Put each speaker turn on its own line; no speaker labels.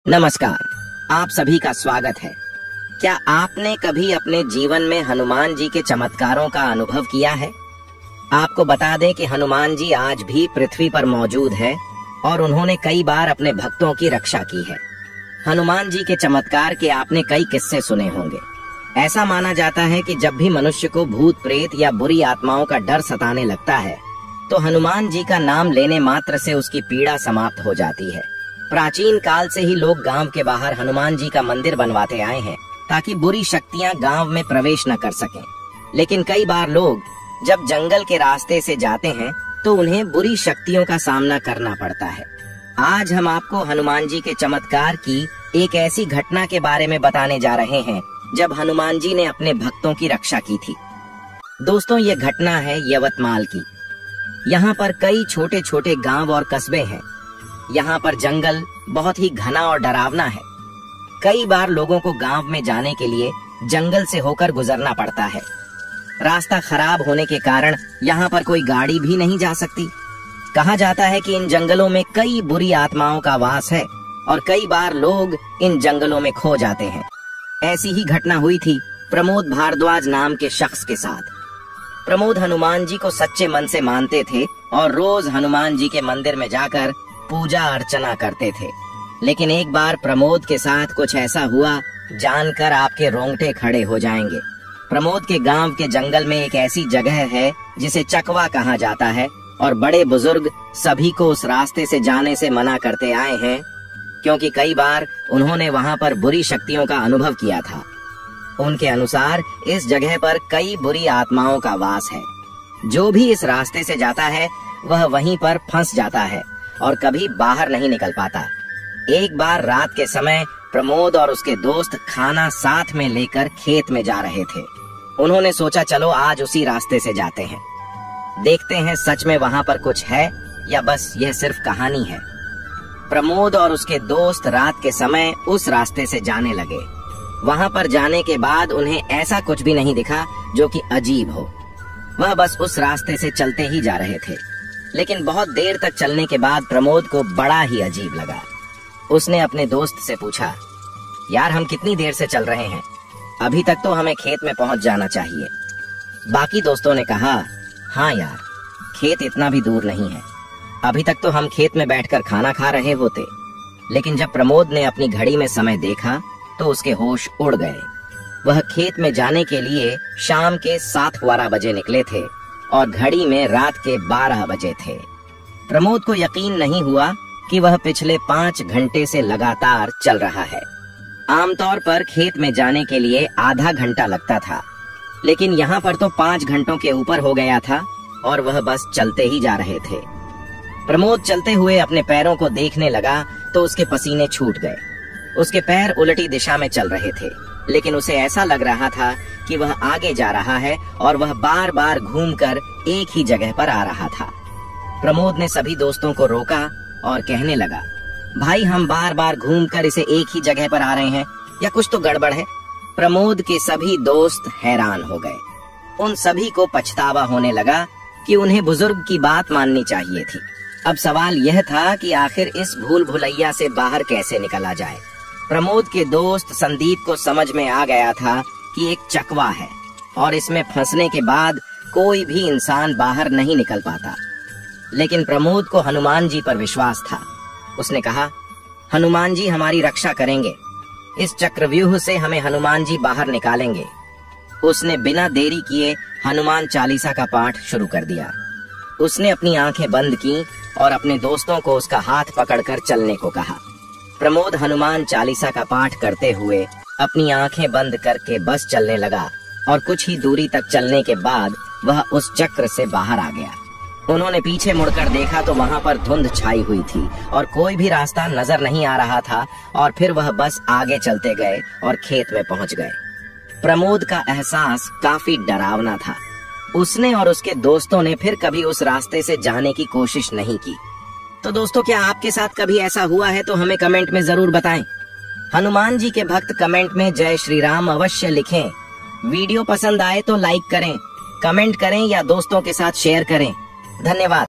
नमस्कार, आप सभी का स्वागत है। क्या आपने कभी अपने जीवन में हनुमान जी के चमत्कारों का अनुभव किया है? आपको बता दें कि हनुमान जी आज भी पृथ्वी पर मौजूद है और उन्होंने कई बार अपने भक्तों की रक्षा की है। हनुमान जी के चमत्कार के आपने कई किस्से सुने होंगे। ऐसा माना जाता है कि जब भी मनुष्य को भूत प्रेत या बुरी आत्माओं का डर सताने लगता है तो हनुमान जी का नाम लेने मात्र से उसकी पीड़ा समाप्त हो जाती है। प्राचीन काल से ही लोग गांव के बाहर हनुमान जी का मंदिर बनवाते आए हैं ताकि बुरी शक्तियां गांव में प्रवेश न कर सकें। लेकिन कई बार लोग जब जंगल के रास्ते से जाते हैं तो उन्हें बुरी शक्तियों का सामना करना पड़ता है। आज हम आपको हनुमान जी के चमत्कार की एक ऐसी घटना के बारे में बताने जा रहे हैं जब हनुमान जी ने अपने भक्तों की रक्षा की थी। दोस्तों, ये घटना है यवतमाल की। यहाँ पर कई छोटे छोटे गांव और कस्बे हैं। यहाँ पर जंगल बहुत ही घना और डरावना है। कई बार लोगों को गांव में जाने के लिए जंगल से होकर गुजरना पड़ता है। रास्ता खराब होने के कारण यहाँ पर कोई गाड़ी भी नहीं जा सकती। कहा जाता है कि इन जंगलों में कई बुरी आत्माओं का वास है और कई बार लोग इन जंगलों में खो जाते हैं। ऐसी ही घटना हुई थी प्रमोद भारद्वाज नाम के शख्स के साथ। प्रमोद हनुमान जी को सच्चे मन से मानते थे और रोज हनुमान जी के मंदिर में जाकर पूजा अर्चना करते थे। लेकिन एक बार प्रमोद के साथ कुछ ऐसा हुआ जानकर आपके रोंगटे खड़े हो जाएंगे। प्रमोद के गांव के जंगल में एक ऐसी जगह है जिसे चकवा कहा जाता है और बड़े बुजुर्ग सभी को उस रास्ते से जाने से मना करते आए हैं क्योंकि कई बार उन्होंने वहां पर बुरी शक्तियों का अनुभव किया था। उनके अनुसार इस जगह पर कई बुरी आत्माओं का वास है। जो भी इस रास्ते से जाता है वह वहीं पर फंस जाता है और कभी बाहर नहीं निकल पाता। एक बार रात के समय प्रमोद और उसके दोस्त खाना साथ में लेकर खेत में जा रहे थे। उन्होंने सोचा चलो आज उसी रास्ते से जाते हैं, देखते हैं सच में वहां पर कुछ है या बस यह सिर्फ कहानी है। प्रमोद और उसके दोस्त रात के समय उस रास्ते से जाने लगे। वहां पर जाने के बाद उन्हें ऐसा कुछ भी नहीं दिखा जो कि अजीब हो। वह बस उस रास्ते से चलते ही जा रहे थे। लेकिन बहुत देर तक चलने के बाद प्रमोद को बड़ा ही अजीब लगा। उसने अपने दोस्त से पूछा, यार हम कितनी देर से चल रहे हैं? अभी तक तो हमें खेत में पहुंच जाना चाहिए। बाकी दोस्तों ने कहा, हाँ यार, खेत इतना भी दूर नहीं है। अभी तक तो हम खेत में बैठकर खाना खा रहे होते। लेकिन जब प्रमोद ने अपनी घड़ी में समय देखा तो उसके होश उड़ गए। वह खेत में जाने के लिए शाम के 7:15 बजे निकले थे और घड़ी में रात के 12 बजे थे। प्रमोद को यकीन नहीं हुआ कि वह पिछले 5 घंटे से लगातार चल रहा है। आमतौर पर खेत में जाने के लिए आधा घंटा लगता था, लेकिन यहाँ पर तो 5 घंटों के ऊपर हो गया था और वह बस चलते ही जा रहे थे। प्रमोद चलते हुए अपने पैरों को देखने लगा तो उसके पसीने छूट गए। उसके पैर उल्टी दिशा में चल रहे थे, लेकिन उसे ऐसा लग रहा था कि वह आगे जा रहा है और वह बार बार घूमकर एक ही जगह पर आ रहा था। प्रमोद ने सभी दोस्तों को रोका और कहने लगा, भाई हम बार बार घूमकर इसे एक ही जगह पर आ रहे हैं या कुछ तो गड़बड़ है। प्रमोद के सभी दोस्त हैरान हो गए। उन सभी को पछतावा होने लगा कि उन्हें बुजुर्ग की बात माननी चाहिए थी। अब सवाल यह था कि आखिर इस भूल भुलैया से बाहर कैसे निकला जाए। प्रमोद के दोस्त संदीप को समझ में आ गया था कि एक चकवा है और इसमें फंसने के बाद कोई भी इंसान बाहर नहीं निकल पाता। लेकिन प्रमोद को हनुमान जी पर विश्वास था। उसने कहा, हनुमान जी हमारी रक्षा करेंगे। इस चक्रव्यूह से हमें हनुमान जी बाहर निकालेंगे। उसने बिना देरी किए हनुमान चालीसा का पाठ शुरू कर दिया। उसने अपनी आंखें बंद की और अपने दोस्तों को उसका हाथ पकड़कर चलने को कहा। प्रमोद हनुमान चालीसा का पाठ करते हुए अपनी आंखें बंद करके बस चलने लगा और कुछ ही दूरी तक चलने के बाद वह उस चक्र से बाहर आ गया। उन्होंने पीछे मुड़कर देखा तो वहां पर धुंध छाई हुई थी और कोई भी रास्ता नजर नहीं आ रहा था और फिर वह बस आगे चलते गए और खेत में पहुंच गए। प्रमोद का एहसास काफी डरावना था। उसने और उसके दोस्तों ने फिर कभी उस रास्ते से जाने की कोशिश नहीं की। तो दोस्तों, क्या आपके साथ कभी ऐसा हुआ है तो हमें कमेंट में जरूर बताएं। हनुमान जी के भक्त कमेंट में जय श्री राम अवश्य लिखें। वीडियो पसंद आए तो लाइक करें, कमेंट करें या दोस्तों के साथ शेयर करें। धन्यवाद।